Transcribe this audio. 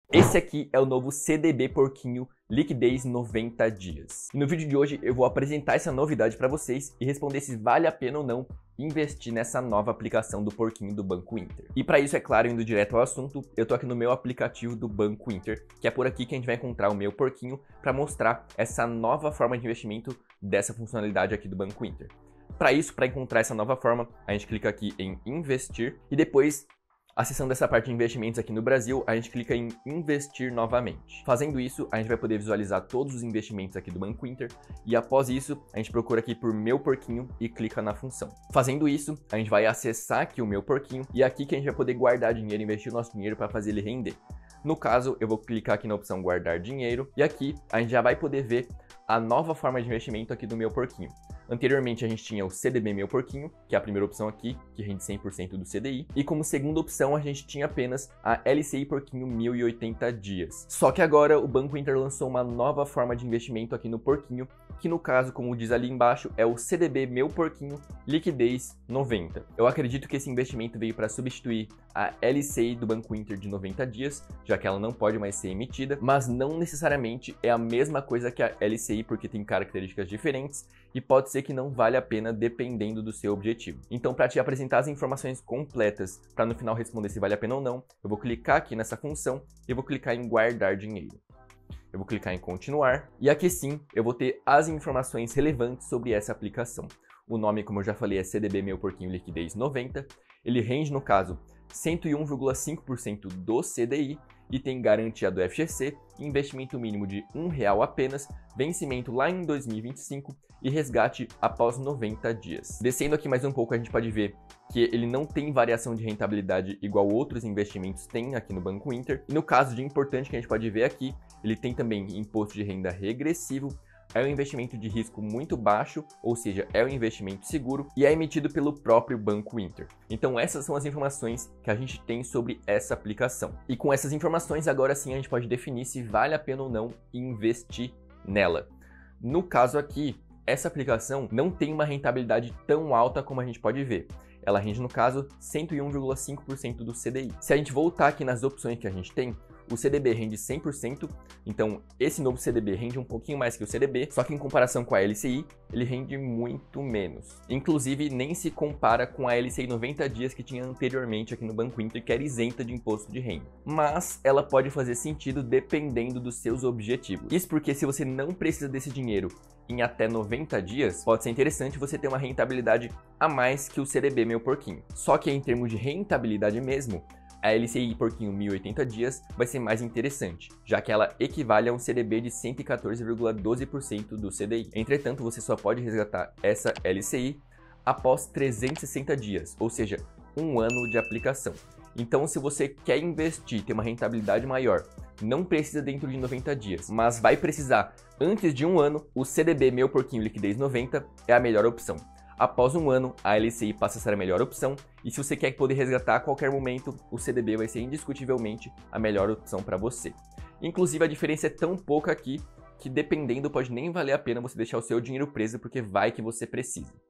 Esse aqui é o novo CDB Porquinho Liquidez 90 dias. E no vídeo de hoje eu vou apresentar essa novidade para vocês e responder se vale a pena ou não investir nessa nova aplicação do Porquinho do Banco Inter. E para isso, é claro, indo direto ao assunto, eu tô aqui no meu aplicativo do Banco Inter, que é por aqui que a gente vai encontrar o meu Porquinho para mostrar essa nova forma de investimento dessa funcionalidade aqui do Banco Inter. Para isso, para encontrar essa nova forma, a gente clica aqui em investir e depois, acessando essa parte de investimentos aqui no Brasil, a gente clica em investir novamente. Fazendo isso, a gente vai poder visualizar todos os investimentos aqui do Banco Inter e após isso, a gente procura aqui por Meu Porquinho e clica na função. Fazendo isso, a gente vai acessar aqui o Meu Porquinho e aqui que a gente vai poder guardar dinheiro, investir o nosso dinheiro para fazer ele render. No caso, eu vou clicar aqui na opção guardar dinheiro e aqui a gente já vai poder ver a nova forma de investimento aqui do Meu Porquinho. Anteriormente a gente tinha o CDB Meu Porquinho, que é a primeira opção aqui, que rende 100% do CDI. E como segunda opção a gente tinha apenas a LCI Porquinho 1080 dias. Só que agora o Banco Inter lançou uma nova forma de investimento aqui no Porquinho, que no caso, como diz ali embaixo, é o CDB Meu Porquinho Liquidez 90. Eu acredito que esse investimento veio para substituir a LCI do Banco Inter de 90 dias, já que ela não pode mais ser emitida, mas não necessariamente é a mesma coisa que a LCI, porque tem características diferentes e pode ser que não vale a pena dependendo do seu objetivo. Então, para te apresentar as informações completas, para no final responder se vale a pena ou não, eu vou clicar aqui nessa função e vou clicar em guardar dinheiro. Eu vou clicar em continuar e aqui sim eu vou ter as informações relevantes sobre essa aplicação. O nome, como eu já falei, é CDB Meu Porquinho Liquidez 90. Ele rende, no caso, 101,5% do CDI e tem garantia do FGC, investimento mínimo de R$1 apenas, vencimento lá em 2025 e resgate após 90 dias. Descendo aqui mais um pouco, a gente pode ver que ele não tem variação de rentabilidade igual outros investimentos têm aqui no Banco Inter. E no caso de importante que a gente pode ver aqui, ele tem também imposto de renda regressivo, é um investimento de risco muito baixo, ou seja, é um investimento seguro e é emitido pelo próprio Banco Inter. Então essas são as informações que a gente tem sobre essa aplicação. E com essas informações, agora sim a gente pode definir se vale a pena ou não investir nela. No caso aqui, essa aplicação não tem uma rentabilidade tão alta como a gente pode ver. Ela rende, no caso, 101,5% do CDI. Se a gente voltar aqui nas opções que a gente tem, o CDB rende 100%, então esse novo CDB rende um pouquinho mais que o CDB, só que em comparação com a LCI, ele rende muito menos. Inclusive, nem se compara com a LCI 90 dias que tinha anteriormente aqui no Banco Inter, que era isenta de imposto de renda. Mas ela pode fazer sentido dependendo dos seus objetivos. Isso porque se você não precisa desse dinheiro em até 90 dias, pode ser interessante você ter uma rentabilidade a mais que o CDB Meu Porquinho. Só que em termos de rentabilidade mesmo, a LCI Porquinho 1080 dias vai ser mais interessante, já que ela equivale a um CDB de 114,12% do CDI. Entretanto, você só pode resgatar essa LCI após 360 dias, ou seja, um ano de aplicação. Então, se você quer investir, ter uma rentabilidade maior, não precisa dentro de 90 dias, mas vai precisar antes de um ano, o CDB Meu Porquinho Liquidez 90 é a melhor opção. Após um ano, a LCI passa a ser a melhor opção e se você quer poder resgatar a qualquer momento, o CDB vai ser indiscutivelmente a melhor opção para você. Inclusive, a diferença é tão pouca aqui que dependendo pode nem valer a pena você deixar o seu dinheiro preso porque vai que você precisa.